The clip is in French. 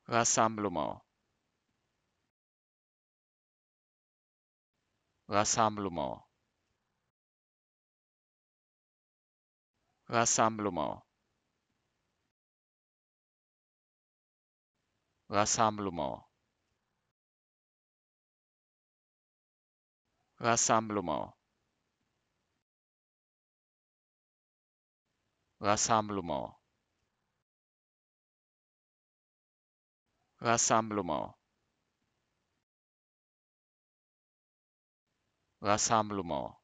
rassemblement, rassemblement, rassemblement, rassemblement, rassemblement, rassemblement, rassemblement, rassemblement,